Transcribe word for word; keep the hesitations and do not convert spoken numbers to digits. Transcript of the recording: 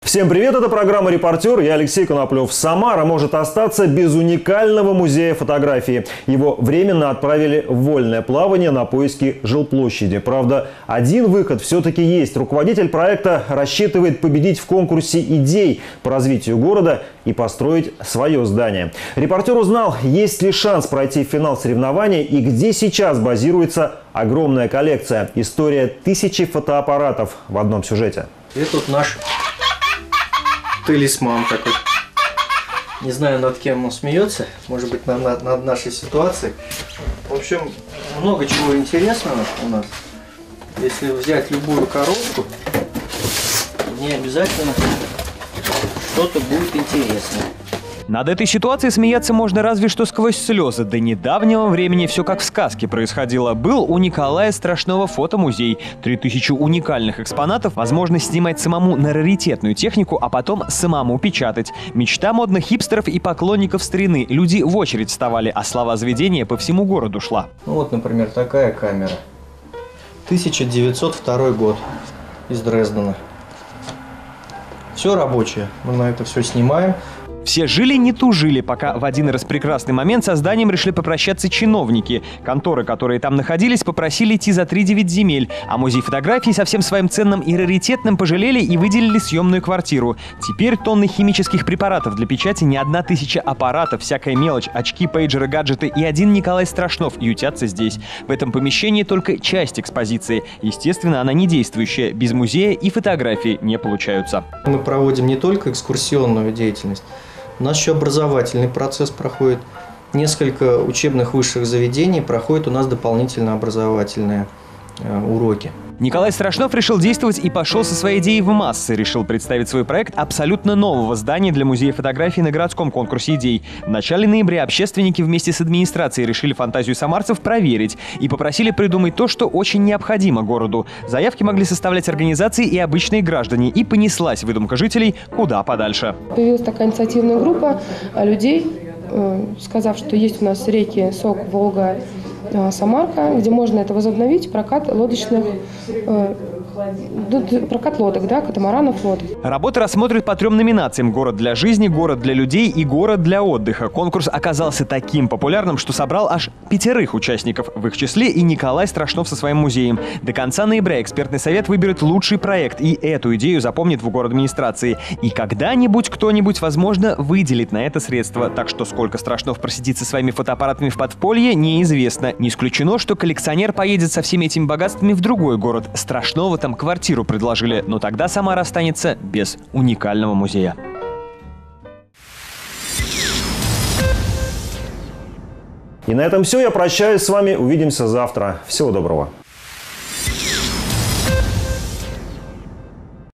Всем привет, это программа «Репортер». Я Алексей Коноплев. Самара может остаться без уникального музея фотографии. Его временно отправили в вольное плавание на поиски жилплощади. Правда, один выход все-таки есть. Руководитель проекта рассчитывает победить в конкурсе идей по развитию города и построить свое здание. Репортер узнал, есть ли шанс пройти в финал соревнований и где сейчас базируется огромная коллекция. История тысячи фотоаппаратов в одном сюжете. И тут наш талисман такой. Не знаю, над кем он смеется. Может быть, над, над, над нашей ситуацией. В общем, много чего интересного у нас. Если взять любую коробку, не обязательно что-то будет интересное. Над этой ситуацией смеяться можно разве что сквозь слезы. До недавнего времени все как в сказке происходило. Был у Николая Страшного фотомузей. Три тысячи уникальных экспонатов, возможность снимать самому на раритетную технику, а потом самому печатать. Мечта модных хипстеров и поклонников старины. Люди в очередь вставали, а слава заведения по всему городу шла. Ну вот, например, такая камера. тысяча девятьсот второй год из Дрездена. Все рабочее. Мы на это все снимаем. Все жили не тужили, пока в один раз прекрасный момент со зданием решили попрощаться чиновники. Конторы, которые там находились, попросили идти за три девять земель, а музей фотографий со всем своим ценным и раритетным пожалели и выделили съемную квартиру. Теперь тонны химических препаратов для печати, не одна тысяча аппаратов, всякая мелочь, очки, пейджеры, гаджеты и один Николай Страшнов ютятся здесь. В этом помещении только часть экспозиции. Естественно, она не действующая. Без музея и фотографии не получаются. Мы проводим не только экскурсионную деятельность. У нас еще образовательный процесс проходит. Несколько учебных высших заведений проходят у нас дополнительно образовательные э, уроки. Николай Страшнов решил действовать и пошел со своей идеей в массы. Решил представить свой проект абсолютно нового здания для музея фотографий на городском конкурсе идей. В начале ноября общественники вместе с администрацией решили фантазию самарцев проверить и попросили придумать то, что очень необходимо городу. Заявки могли составлять организации и обычные граждане. И понеслась выдумка жителей куда подальше. Появилась такая инициативная группа людей, сказав, что есть у нас реки Сок, Волга, Самарка, где можно это возобновить, прокат лодочных, э, прокат лодок, да, катамаранов, лодок. Работы рассмотрят по трем номинациям: город для жизни, город для людей и город для отдыха. Конкурс оказался таким популярным, что собрал аж пятерых участников, в их числе и Николай Страшнов со своим музеем. До конца ноября экспертный совет выберет лучший проект, и эту идею запомнит в город-администрации. И когда-нибудь кто-нибудь, возможно, выделит на это средства. Так что сколько Страшнов просидит со своими фотоаппаратами в подполье, неизвестно. Не исключено, что коллекционер поедет со всеми этими богатствами в другой город. Страшного там квартиру предложили, но тогда Самара останется без уникального музея. И на этом все. Я прощаюсь с вами. Увидимся завтра. Всего доброго.